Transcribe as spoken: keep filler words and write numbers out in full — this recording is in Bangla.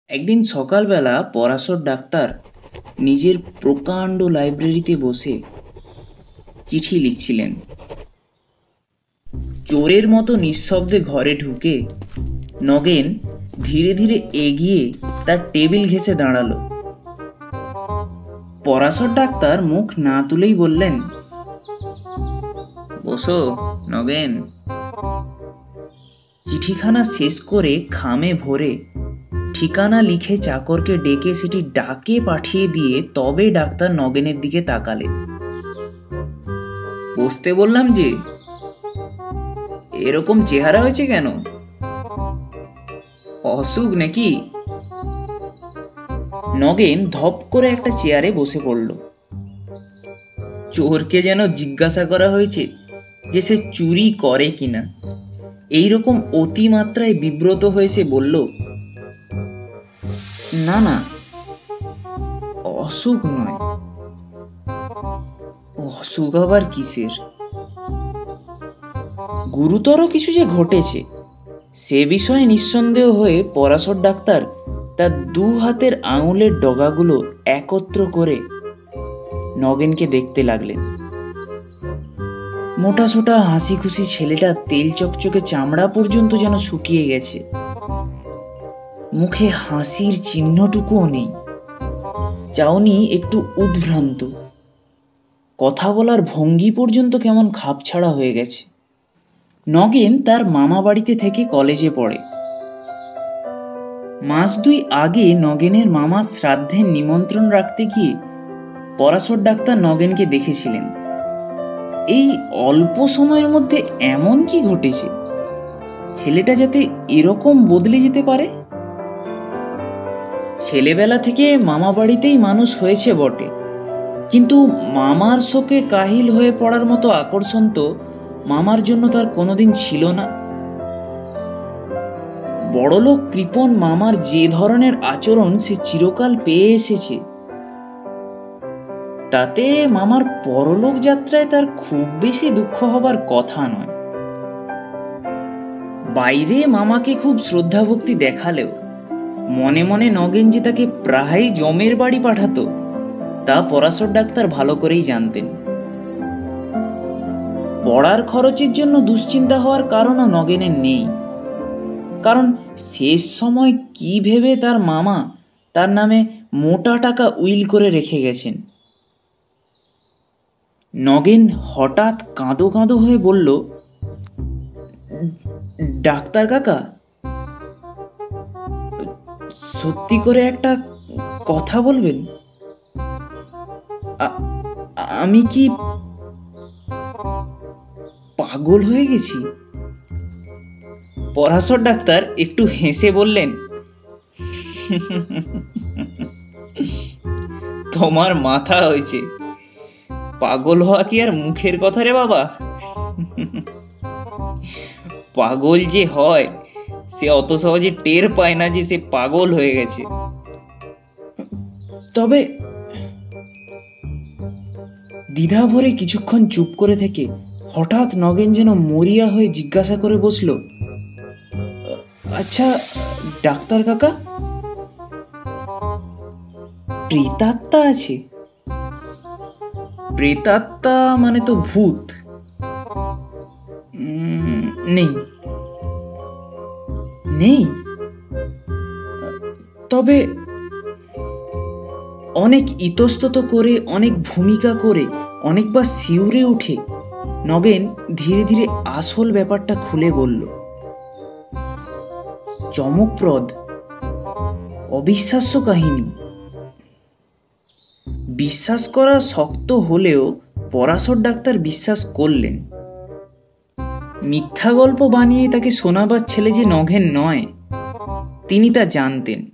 একদিন সকালবেলা পরাশর ডাক্তার নিজের প্রকাণ্ড লাইব্রেরিতে বসে চিঠি লিখছিলেন। চোরের মতো নিঃশব্দে ঘরে ঢুকে নগেন ধীরে ধীরে এগিয়ে তার টেবিল ঘেঁষে দাঁড়ালো। পরাশর ডাক্তার মুখ না তুলেই বললেন, বসো নগেন। চিঠিখানা শেষ করে খামে ভরে ঠিকানা লিখে চাকরকে ডেকে সেটি ডাকে পাঠিয়ে দিয়ে তবে ডাক্তার নগেনের দিকে তাকালেন। বসতে বললাম যে, এরকম চেহারা হয়েছে কেন? অসুখ নাকি? নগেন ধপ করে একটা চেয়ারে বসে পড়ল। চোরকে যেন জিজ্ঞাসা করা হয়েছে যে সে চুরি করে কিনা। এইরকম অতিমাত্রায় বিব্রত হয়ে সে বলল, না না, অসুখ নয়। অসুখ আবার কিসের? গুরুতর কিছু যে ঘটেছে সে বিষয়ে নিঃসন্দেহ হয়ে পরাশর ডাক্তার তার দু হাতের আঙুলের ডগাগুলো একত্র করে নগেনকে দেখতে লাগলেন। মোটা সোটা হাসি খুশি ছেলেটা তেল চকচকে চামড়া পর্যন্ত যেন শুকিয়ে গেছে। মুখে হাসির চিহ্নটুকুও নেই। চাউনি একটু উদ্ভ্রান্ত। কথা বলার ভঙ্গি পর্যন্ত কেমন খাপছাড়া হয়ে গেছে। নগেন তার মামা বাড়িতে থেকে কলেজে পড়ে। মাস দুই আগে নগেনের মামা শ্রাদ্ধের নিমন্ত্রণ রাখতে গিয়ে পরাশর ডাক্তার নগেনকে দেখেছিলেন। এই অল্প সময়ের মধ্যে এমন কি ঘটেছে ছেলেটা যাতে এরকম বদলে যেতে পারে? ছেলেবেলা থেকে মামা বাড়িতেই মানুষ হয়েছে বটে, কিন্তু মামার শোকে কাহিল হয়ে পড়ার মতো আকর্ষণ তো মামার জন্য তার কোনোদিন ছিল না। বড়লোক কৃপণ মামার যে ধরনের আচরণ সে চিরকাল পেয়ে এসেছে, তাতে মামার পরলোক যাত্রায় তার খুব বেশি দুঃখ হবার কথা নয়। বাইরে মামাকে খুব শ্রদ্ধা ভক্তি দেখালেও মনে মনে নগেন যে তাকে প্রায়ই জমের বাড়ি পাঠাতো তা পরাশর ডাক্তার ভালো করেই জানতেন। পড়ার খরচের জন্য দুশ্চিন্তা হওয়ার কারণও নগেনের নেই, কারণ শেষ সময় কি ভেবে তার মামা তার নামে মোটা টাকা উইল করে রেখে গেছেন। নগেন হঠাৎ কাঁদো কাঁদো হয়ে বলল, ডাক্তার কাকা, সত্যি করে একটা কথা বলবেন? আমি কি পাগল হয়ে গেছি? পরাশর ডাক্তার একটু হেসে বললেন, তোমার মাথা হয়েছে, পাগল হওয়া কি আর মুখের কথা রে বাবা? পাগল যে হয় সে অত সহজে টের পায় না যে সে পাগল হয়ে গেছে। তবে দ্বিধা ভরে কিছুক্ষণ চুপ করে থেকে হঠাৎ নগেন যেন মরিয়া হয়ে জিজ্ঞাসা করে বসল, আচ্ছা ডাক্তার কাকা, প্রেতাত্মা আছে? প্রেতাত্মা মানে তো ভূত? নেই। নেই? তবে অনেক ইতস্তত করে, অনেক ভূমিকা করে, অনেকবার শিউরে উঠে নগেন ধীরে ধীরে আসল ব্যাপারটা খুলে বলল। চমকপ্রদ, অবিশ্বাস্য কাহিনী। বিশ্বাস করা শক্ত হলেও পরাশর ডাক্তার বিশ্বাস করলেন। মিথ্যা গল্প বানিয়ে তাকে শোনাবার ছেলে যে নগেন নয় তিনি তা জানতেন।